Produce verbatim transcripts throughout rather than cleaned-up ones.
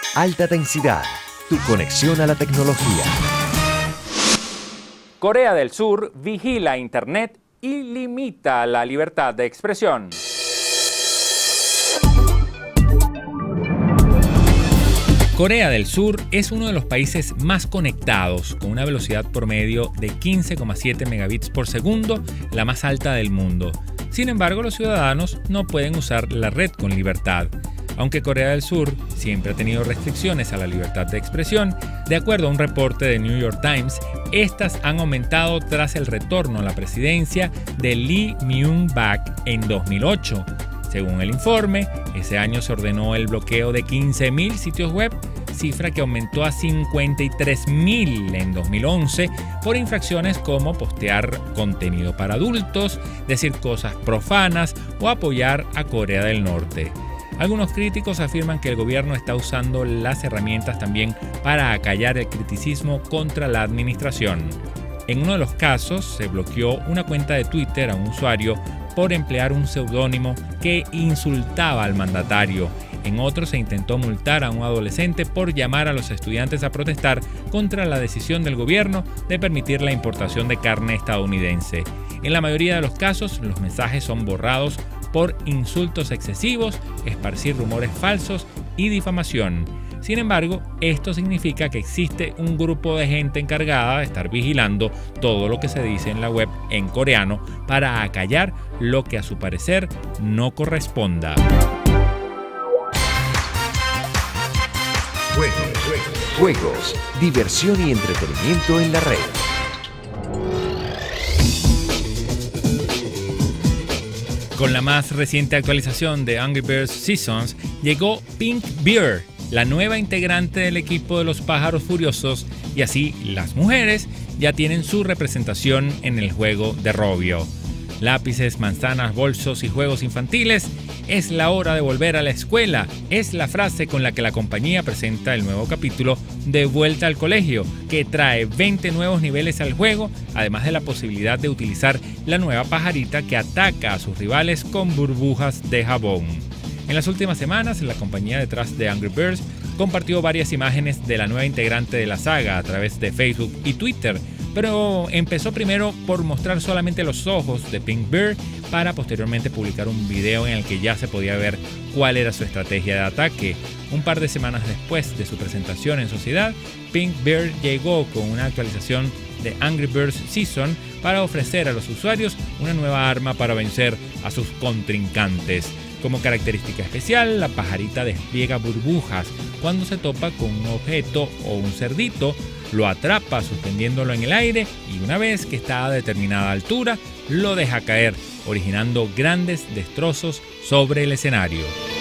Alta densidad, tu conexión a la tecnología. Corea del Sur vigila Internet y limita la libertad de expresión. Corea del Sur es uno de los países más conectados, con una velocidad promedio de quince coma siete megabits por segundo, la más alta del mundo. Sin embargo, los ciudadanos no pueden usar la red con libertad. Aunque Corea del Sur siempre ha tenido restricciones a la libertad de expresión, de acuerdo a un reporte de New York Times, estas han aumentado tras el retorno a la presidencia de Lee Myung-bak en dos mil ocho. Según el informe, ese año se ordenó el bloqueo de quince mil sitios web, cifra que aumentó a cincuenta y tres mil en dos mil once por infracciones como postear contenido para adultos, decir cosas profanas o apoyar a Corea del Norte. Algunos críticos afirman que el gobierno está usando las herramientas también para acallar el criticismo contra la administración. En uno de los casos, se bloqueó una cuenta de Twitter a un usuario por emplear un seudónimo que insultaba al mandatario. En otro se intentó multar a un adolescente por llamar a los estudiantes a protestar contra la decisión del gobierno de permitir la importación de carne estadounidense. En la mayoría de los casos, los mensajes son borrados por insultos excesivos, esparcir rumores falsos y difamación. Sin embargo, esto significa que existe un grupo de gente encargada de estar vigilando todo lo que se dice en la web en coreano para acallar lo que a su parecer no corresponda. Juegos, juegos, diversión y entretenimiento en la red. Con la más reciente actualización de Angry Birds Seasons, llegó Pink Bear, la nueva integrante del equipo de los pájaros furiosos, y así las mujeres ya tienen su representación en el juego de Robio. Lápices, manzanas, bolsos y juegos infantiles. Es la hora de volver a la escuela. Es la frase con la que la compañía presenta el nuevo capítulo de Vuelta al Colegio, que trae veinte nuevos niveles al juego, además de la posibilidad de utilizar la nueva pajarita que ataca a sus rivales con burbujas de jabón. En las últimas semanas, la compañía detrás de Angry Birds compartió varias imágenes de la nueva integrante de la saga a través de Facebook y Twitter, pero empezó primero por mostrar solamente los ojos de Pink Bear para posteriormente publicar un video en el que ya se podía ver cuál era su estrategia de ataque. Un par de semanas después de su presentación en sociedad, Pink Bear llegó con una actualización de Angry Birds Season para ofrecer a los usuarios una nueva arma para vencer a sus contrincantes. Como característica especial, la pajarita despliega burbujas cuando se topa con un objeto o un cerdito, lo atrapa suspendiéndolo en el aire y una vez que está a determinada altura, lo deja caer, originando grandes destrozos sobre el escenario.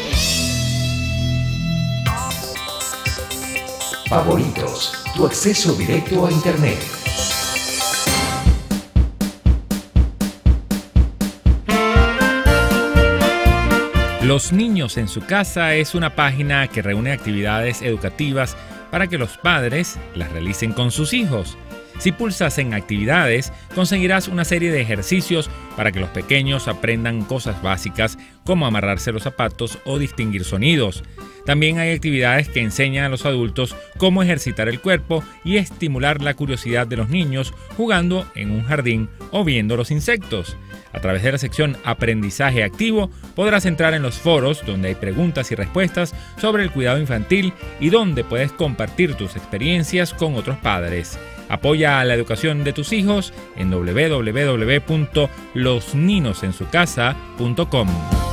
Favoritos, tu acceso directo a Internet. Los niños en su casa es una página que reúne actividades educativas para que los padres las realicen con sus hijos. Si pulsas en actividades, conseguirás una serie de ejercicios para que los pequeños aprendan cosas básicas como amarrarse los zapatos o distinguir sonidos. También hay actividades que enseñan a los adultos cómo ejercitar el cuerpo y estimular la curiosidad de los niños jugando en un jardín o viendo los insectos. A través de la sección Aprendizaje Activo podrás entrar en los foros donde hay preguntas y respuestas sobre el cuidado infantil y donde puedes compartir tus experiencias con otros padres. Apoya a la educación de tus hijos en doble u doble u doble u punto los ninos en su casa punto com.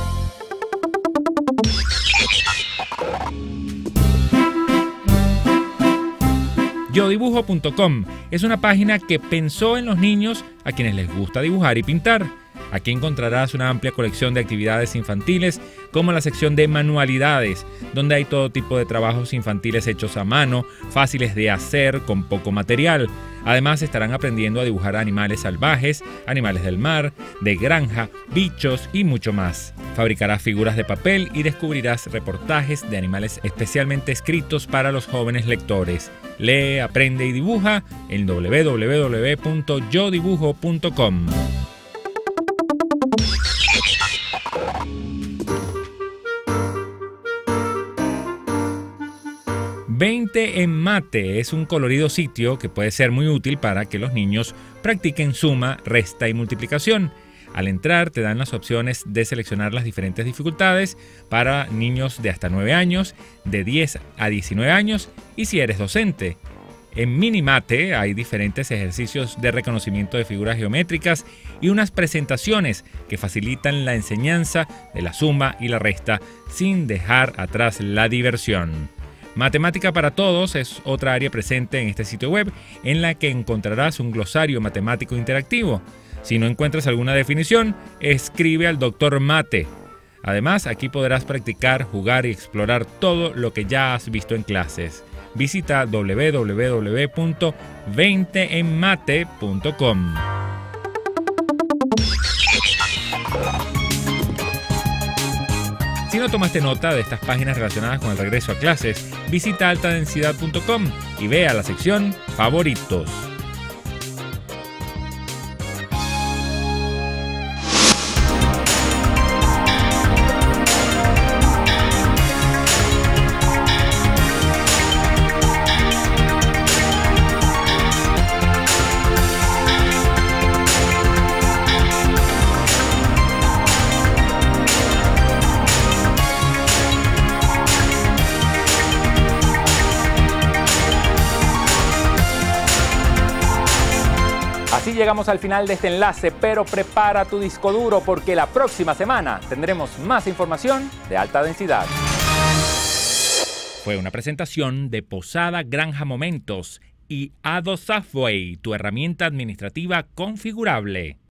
yo dibujo punto com es una página que pensó en los niños a quienes les gusta dibujar y pintar. Aquí encontrarás una amplia colección de actividades infantiles, como la sección de manualidades, donde hay todo tipo de trabajos infantiles hechos a mano, fáciles de hacer con poco material. Además, estarán aprendiendo a dibujar animales salvajes, animales del mar, de granja, bichos y mucho más. Fabricarás figuras de papel y descubrirás reportajes de animales especialmente escritos para los jóvenes lectores. Lee, aprende y dibuja en doble u doble u doble u punto yo dibujo punto com. veinte en Mate es un colorido sitio que puede ser muy útil para que los niños practiquen suma, resta y multiplicación. Al entrar te dan las opciones de seleccionar las diferentes dificultades para niños de hasta nueve años, de diez a diecinueve años y si eres docente. En Minimate hay diferentes ejercicios de reconocimiento de figuras geométricas y unas presentaciones que facilitan la enseñanza de la suma y la resta sin dejar atrás la diversión. Matemática para Todos es otra área presente en este sitio web en la que encontrarás un glosario matemático interactivo. Si no encuentras alguna definición, escribe al doctor Mate. Además, aquí podrás practicar, jugar y explorar todo lo que ya has visto en clases. Visita doble u doble u doble u punto veinte en mate punto com. Si no tomaste nota de estas páginas relacionadas con el regreso a clases, visita alta densidad punto com y ve a la sección Favoritos. Así llegamos al final de este enlace, pero prepara tu disco duro porque la próxima semana tendremos más información de alta densidad. Fue una presentación de Posada Granja Momentos y Ado Software, tu herramienta administrativa configurable.